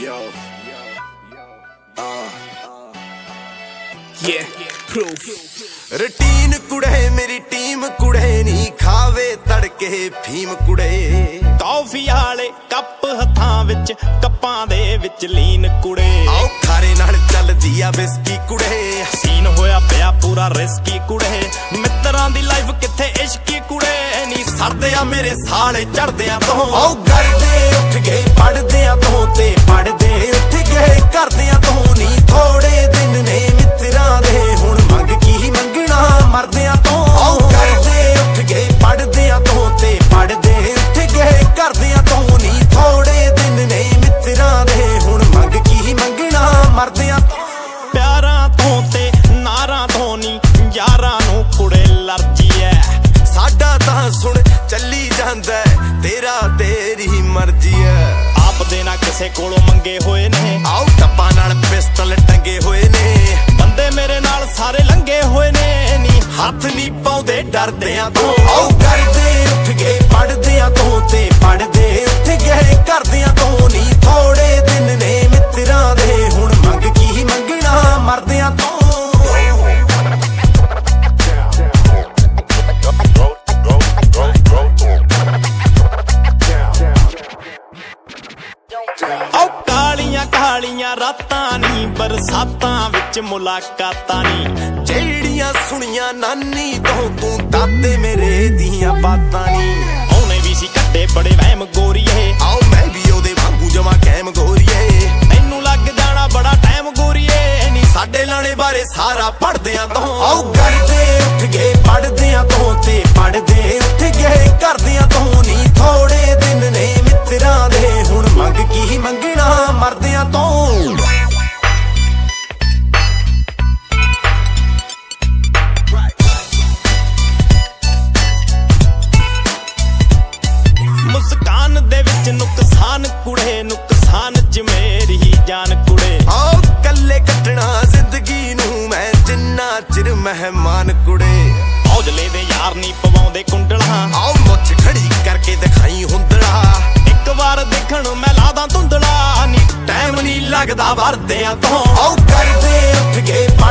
routine कुड़े मेरी team कुड़े नी खावे तड़के फीम कुड़े कॉफी आले कप हथां विच कप्पां दे विच लीन कुड़े आओ खारे नाल चलदी आ बिस्की कुड़े सीन होया पिया पूरा रिस्की कुड़े मित्रां दी लाइफ किथे इश्की कुड़े नी सरदे आ मेरे साले चढ़दे आ तो आओ करदे उठ गए पढ़दे आ तो ते पढ़दे उठ गए करदे आ तो नी थोड़े दिन ने मित्रां दे हुण मंग की मंगना मरदे आ तो आओ करदे उठ गए पढ़दे आ तो ते पढ़दे उठ गए करदे आ तो नी थोड़े दिन ने मित्रां दे हुण मंग की मंगना मरदे आ तो प्यारां तो ते नारां तो नी यारां नूं कुड़े लर्जी ऐ साडा तां सुन चली जांदा तेरा तेरी मर्जी है आप देना किसे कोलों मंगे होए ने आओ टप्पा नाल पिस्टल टंगे होए ने बंदे मेरे नाल सारे लंगे होए ने नी हाथ नी पाउंदे डरदे आ तो आओ करदे उठ गए पढ़दे आ तो ते पढ़दे उठ गए करदे आ तो नी थोड़े दिन ने मित्रां दे हुण मंग की मंगना मरदे आ तो कालियां रातां नी बरसातां विच मुलाकातां नी जेड़ियां सुनियां नानी तो तू दादे मेरे दियां बातां नी औने भी सी कट्टे बड़े वहम गोरीए आओ मैं भी ओदे वांगू जमा कैम गोरीए तैनू लग जाना बड़ा टाइम गोरीए नी साडे लाने बारे सारा पढ़दे आ तो आओ करदे उठ गए पढ़दे आ तो ते पढ़दे उठ गए करदे आ तो नी थोड़े दिन ने मित्रां दे हुण मंग की मंगना मरदे आ तो मुस्कान दे विच नुकसान कुड़े नुकसान च मेरी जान कुड़े आओ कल्ले कटना जिंदगी नू मैं जिन्ना चिर मेहमान कुड़े औजले दे यार नी पवाउंदे कुंडला आओ मुछ खड़ी करके दिखाई हुंदड़ा एक बार देखण मैं लादा धुंधला नी टाइम नी लगदा वरदे आ तो आओ करदे उठ गए